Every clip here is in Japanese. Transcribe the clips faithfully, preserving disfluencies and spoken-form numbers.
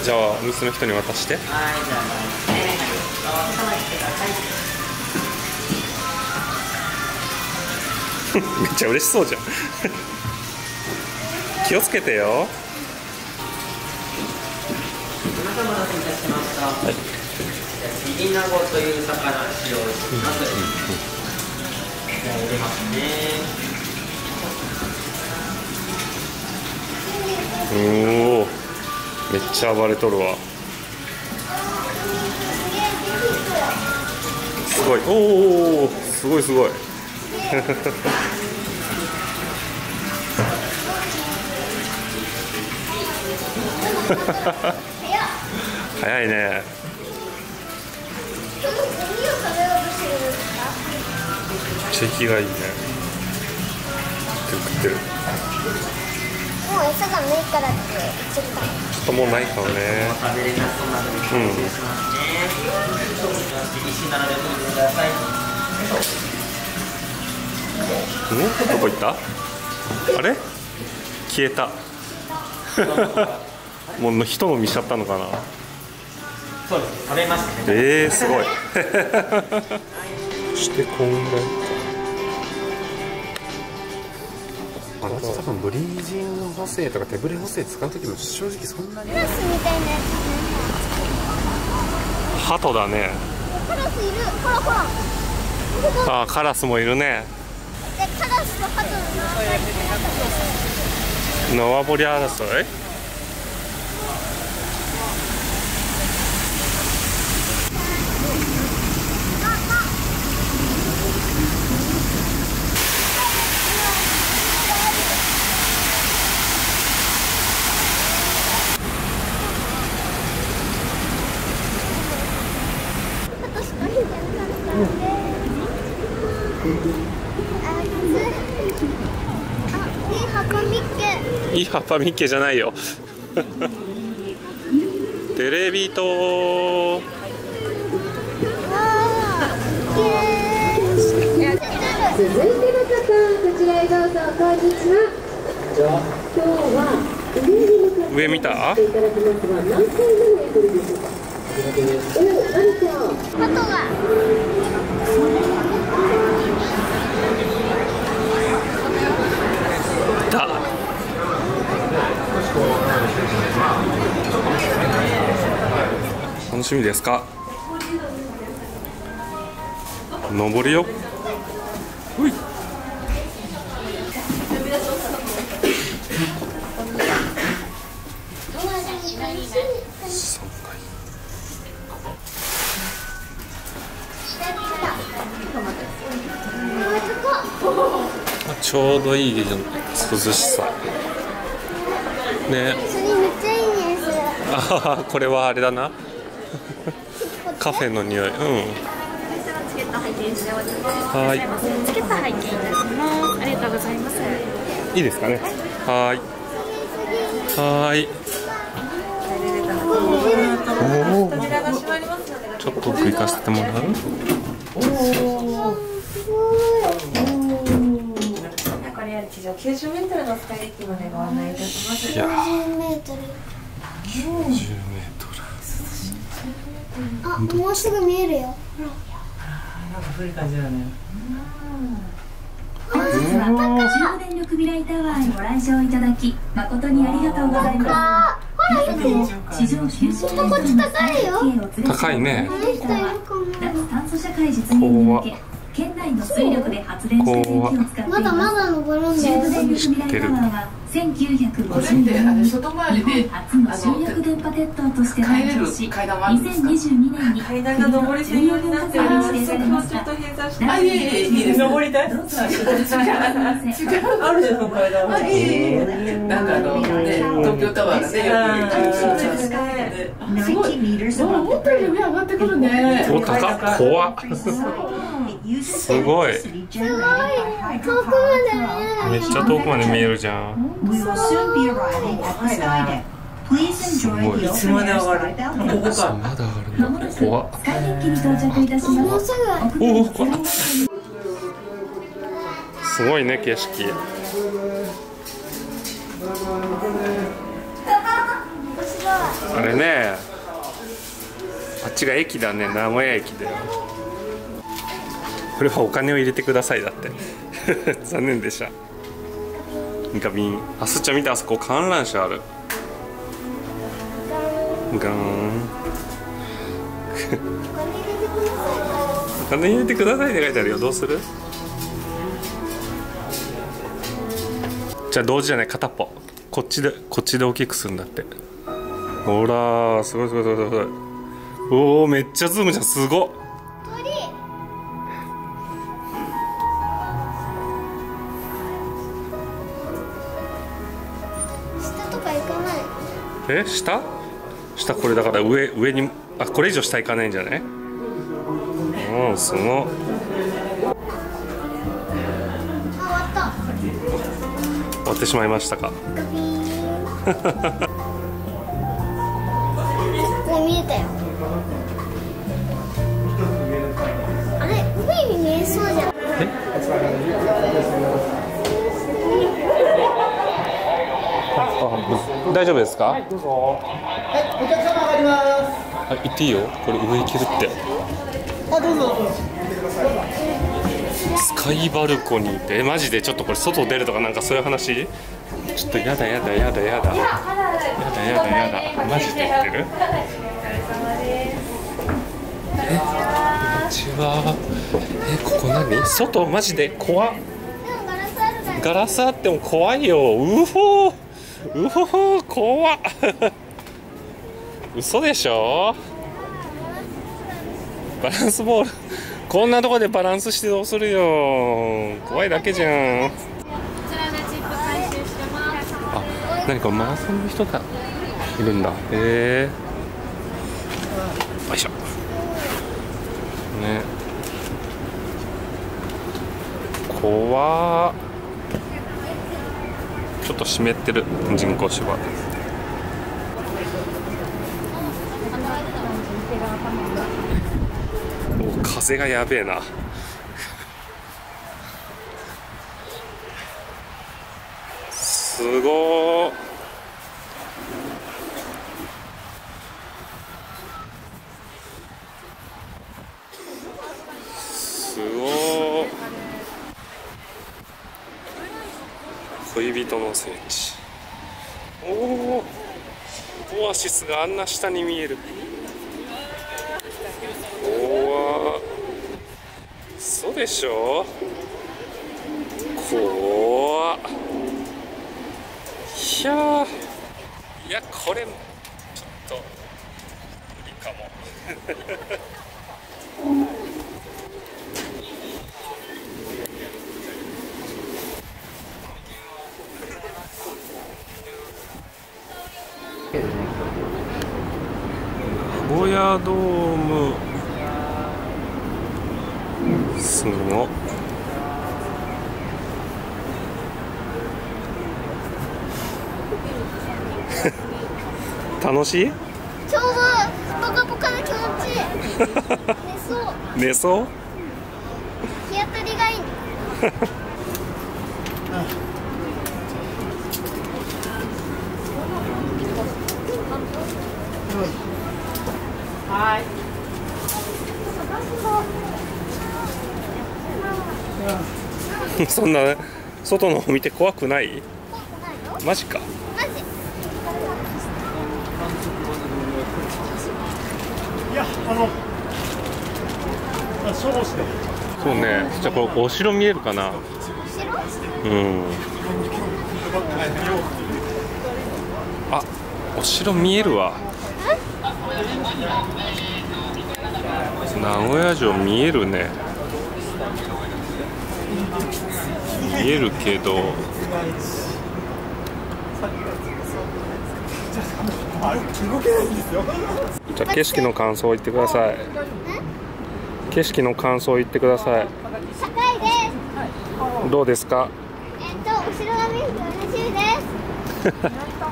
じゃあお店の人に渡して。はい、じゃあめっちゃ嬉しそうじゃん気をつけてよ。 お待たせいたしました。はい。ビギナゴという魚使用します。じゃあ入れますね。 おお、めっちゃ暴れとるわ。すごい。おお、すごいすごい早いね。チェキがいいね。食ってる。 もう餌がないからって言っちゃった。 ちょっともうないかもね。 食べれなそうなので失礼しますね。石並べてみてください。 うん？どこ行った？あれ？消えた。もう人飲みしちゃったのかな。 そうです。食べましたね。 ええー、すごい。そしてこんぐらい。あなた多分ブリージング補正とか手ブレ補正使う時も正直そんなに。 カラスみたいなやつね。 ハトだね。 カラスいる。ほらほら。 ああ、カラスもいるね。 で、カラスとハトの縄張り争い？いい葉っぱみっけじゃないよ。テレビと。 続いての方、こちらへどうぞ。こんにちは。今日は上に向かって上見た？ いただきますが、何回目のエコリでしょうか。お、あるちゃん。 ハトが。 だ。楽しみですか？登るよ。うい。さんかい。ちょうどいい涼しさ。ね。 それめっちゃいい匂いする。 ああ、これはあれだな。カフェの匂い。うん。 チケット拝見しております。 はい。 チケット拝見いたします。ありがとうございます。 いいですかね。はい。はい。おお。ちょっと奥行かせてもらう。 これより地上きゅうじゅうメートルのスカイデッキまでご案内いたします。 いや。 きゅうじゅうメートル。 きゅうじゅうメートル。 あ、もうすぐ見えるよ。 なんか古い感じだね。 本日は中部電力未来タワーにご来場いただき誠にありがとうございます。地上きゅうじゅうメートルのスカイデッキへお連れして高いね。 脱炭素社会実現に向け県内の水力で発電した電気を使っています。 まだまだ登るんだよ。 中部電力未来タワーはせんきゅうひゃくごじゅうよねんに日本初の集約電波鉄塔として誕生し、にせんにじゅうにねんに階段が上り専用になっております。 指定されました。 あ、いえいえいいです。登りたい。違う。あるじゃん階段。あ、いえいえ。なんかあのね、東京タワーがね、よくそうですね。すごい。思ったより上上がってくるね。 お、高っ。怖っ。すごい。 すごい。遠くまで見える。 めっちゃ遠くまで見えるじゃん。 We will soon be arriving at the Skydeck. Please enjoy the いつまで上がる？ここか。 まだ上がるの。怖っ。 スカイデッキに到着いたします。 おお、怖っ。すごいね、景色。 面白い。 あれね、あっちが駅だね、名古屋駅だよ。これはお金を入れてくださいだって残念でした。ガビン、あすっちゃん見て、あそこ観覧車ある。ガーンお金入れてくださいって書いてあるよ。どうする？じゃあ同時じゃない、片っぽこっちで、こっちで大きくするんだって。ほらー、すごいすごいすごいすごい。おお、めっちゃズームじゃん、すごっ。 下とか行かない。 え、下？下これだから上、上に、あ、これ以上下行かないんじゃない？うん、すごっ。 あ、終わった。 終わってしまいましたか。 もう見えたよ。あれ、海に見えそうじゃん。 あ、大丈夫ですか？はい、 どうぞ。はい、お客様上がります。 はい、行っていいよ。これ上行けるって。 あ、どうぞ。 スカイバルコニーって、え、マジでちょっとこれ外出るとかなんかそういう話？ちょっとやだやだやだやだやだやだやだ、マジで言ってる？え、こんにちは。え、ここ何？外マジで怖っ。ガラスあっても怖いよ。うほーうほほー、怖っ嘘でしょ。バランスボールこんなとこでバランスしてどうするよ。怖いだけじゃん。あ、何かマラソンの人がいるんだ。へえ。よいしょね。怖っ。ちょっと湿ってる、人工芝。お、風がやべえな。すごー。すごー。恋人の聖地。おお、オアシスがあんな下に見える。おわ、そうでしょ。怖っ。いやー、いや、これちょっと無理かも名古屋ドーム、すごっ。楽しい？ ちょうどポカポカで気持ちいい。寝そう。 寝そう？ 日当たりがいい。 はい。 そんな外の方見て怖くない？ 怖くないよ。 マジか。 マジ。 いや、あの、消防士で。 そうね。じゃあこれお城見えるかな？うん。あ、お城見えるわ。名古屋城見えるね。見えるけど。じゃあ景色の感想を言ってください。景色の感想を言ってください。 高いです。 どうですか？ えっと、後ろが見えて嬉しいです。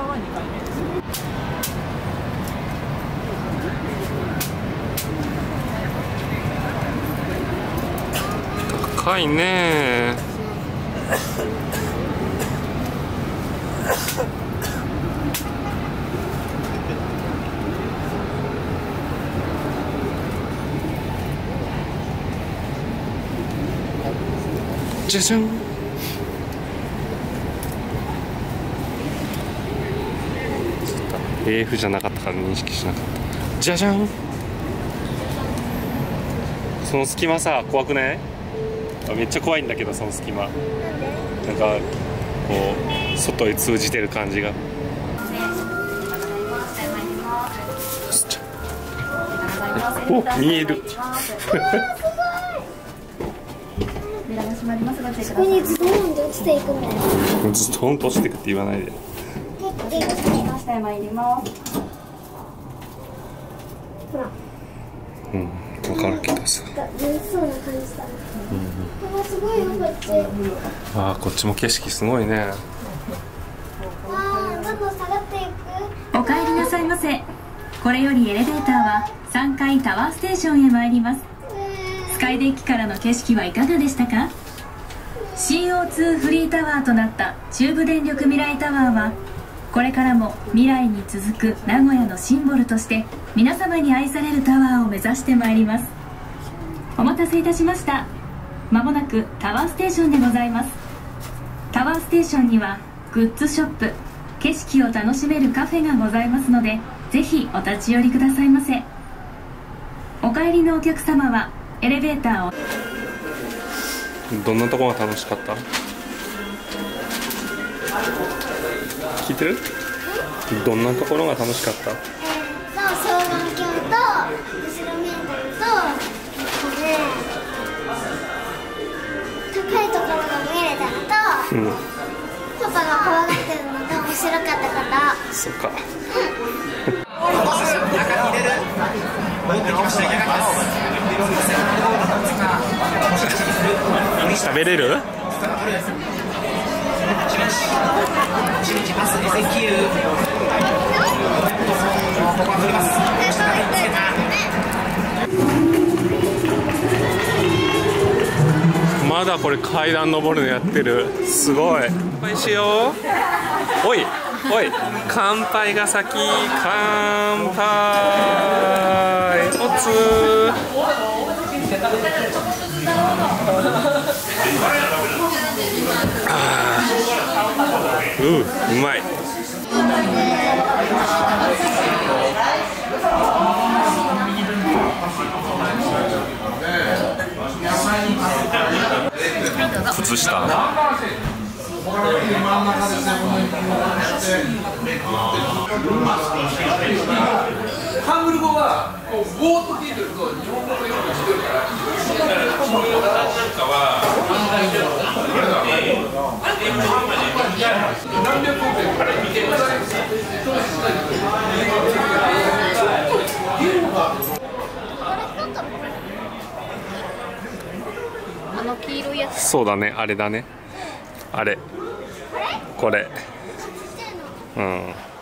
高いね。 じゃじゃん。エーエフ じゃなかったから認識しなかった。じゃじゃん。その隙間さ、怖くない？あ、めっちゃ怖いんだけど、その隙間。なんかこう外へ通じてる感じが。お、見える。 そこにズドーンと落ちていくんだよ。 ズドーンと落ちていくって言わないで。うん、分かるけどさ。 楽しそうな感じだ。うん、すごいよこっち。 ああ、こっちも景色すごいね。 ああ、どんどん下がっていく。 お帰りなさいませ。これよりエレベーターはさんかいタワーステーションへ参ります。スカイデッキからの景色はいかがでしたか？ シーオーツー フリータワーとなった中部電力未来タワーは、これからも未来に続く名古屋のシンボルとして皆様に愛されるタワーを目指してまいります。お待たせいたしました。まもなくタワーステーションでございます。タワーステーションにはグッズショップ、景色を楽しめるカフェがございますので、ぜひお立ち寄りくださいませ。お帰りのお客様はエレベーターを。 どんなところが楽しかった？聞いてる？どんなところが楽しかった？ えー、と双眼鏡と後ろ面とここで高いところが見れたのと、 うん、 パパが怖がってるのが面白かったから。 そうか。食べれる？まだこれ階段登るのやってる。すごい。乾杯しよう。おいおい、乾杯が先。乾杯。おつー。あー、うん、うまい。靴下。 ハングル語はこうボーっと聞いてると日本語とよくしてるから、なんかは何百億円から見てください。 あの黄色いやつ。 そうだね、あれだね。あれ。これ。うん。